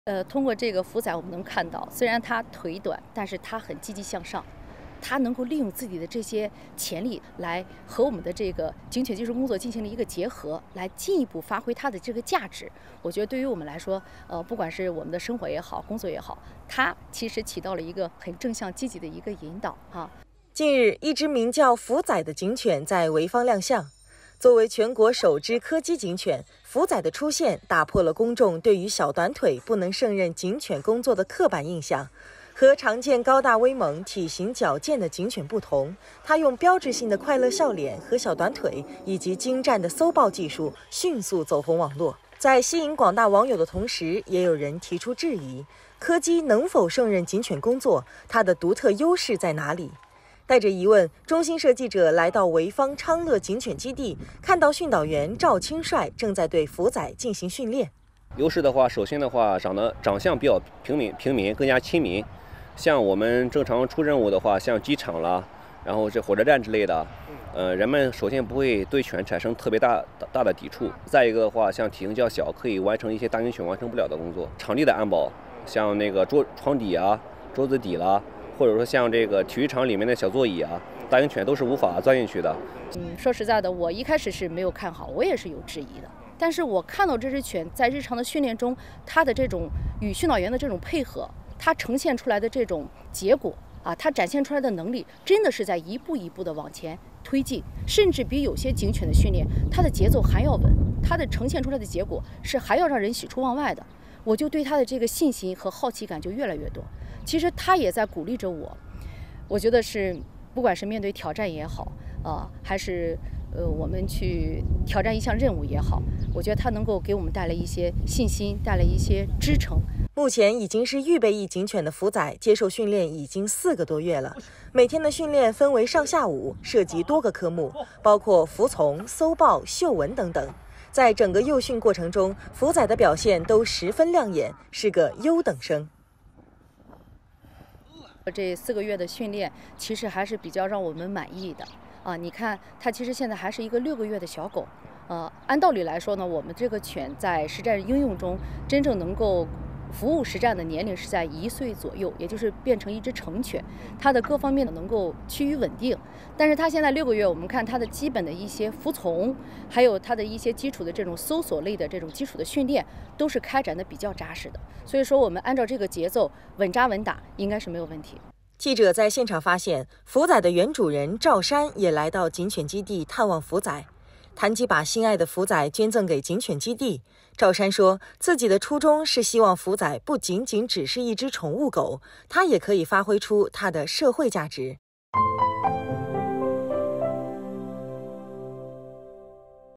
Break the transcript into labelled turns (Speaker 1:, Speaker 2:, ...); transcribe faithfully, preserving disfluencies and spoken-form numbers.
Speaker 1: 呃，通过这个福仔，我们能看到，虽然它腿短，但是它很积极向上，它能够利用自己的这些潜力来和我们的这个警犬技术工作进行了一个结合，来进一步发挥它的这个价值。我觉得对于我们来说，呃，不管是我们的生活也好，工作也好，它其实起到了一个很正向积极的一个引导哈。
Speaker 2: 近日，一只名叫福仔的警犬在潍坊亮相。作为全国首只柯基警犬，福仔的出现打破了公众对于小短腿不能胜任警犬工作的刻板印象。和常见高大威猛、体型矫健的警犬不同，它用标志性的快乐笑脸和小短腿，以及精湛的搜爆技术，迅速走红网络。在吸引广大网友的同时，也有人提出质疑：柯基能否胜任警犬工作？它的独特优势在哪里？带着疑问，中新社记者来到潍坊昌乐警犬基地，看到训导员赵青帅正在对福仔进行训练。
Speaker 3: 优势的话，首先的话，长得长相比较平民，平民更加亲民。像我们正常出任务的话，像机场啦，然后这火车站之类的，呃，人们首先不会对犬产生特别大大的抵触。再一个的话，像体型较小，可以完成一些大型犬完成不了的工作。场地的安保，像那个桌床底啊、桌子底啦。或者说像这个体育场里面的小座椅啊，大型犬都是无法钻进去的。
Speaker 1: 嗯，说实在的，我一开始是没有看好，我也是有质疑的。但是我看到这只犬在日常的训练中，它的这种与训导员的这种配合，它呈现出来的这种结果啊，它展现出来的能力，真的是在一步一步的往前推进，甚至比有些警犬的训练，它的节奏还要稳，它的呈现出来的结果是还要让人喜出望外的。我就对它的这个信心和好奇感就越来越多。其实他也在鼓励着我，我觉得是不管是面对挑战也好，呃，还是呃我们去挑战一项任务也好，我觉得他能够给我们带来一些信心，带来一些支撑。
Speaker 2: 目前已经是预备役警犬的福仔接受训练已经四个多月了，每天的训练分为上下午，涉及多个科目，包括服从、搜爆、嗅闻等等。在整个幼训过程中，福仔的表现都十分亮眼，是个优等生。
Speaker 1: 这四个月的训练其实还是比较让我们满意的啊！你看，它其实现在还是一个六个月的小狗，呃，按道理来说呢，我们这个犬在实战应用中真正能够服务实战的年龄是在一岁左右，也就是变成一只成犬，它的各方面能够趋于稳定。但是它现在六个月，我们看它的基本的一些服从，还有它的一些基础的这种搜索类的这种基础的训练，都是开展的比较扎实的。所以说，我们按照这个节奏稳扎稳打，应该是没有问题。
Speaker 2: 记者在现场发现，福仔的原主人赵山也来到警犬基地探望福仔。谈及把心爱的福仔捐赠给警犬基地，赵山说自己的初衷是希望福仔不仅仅只是一只宠物狗，它也可以发挥出它的社会价值。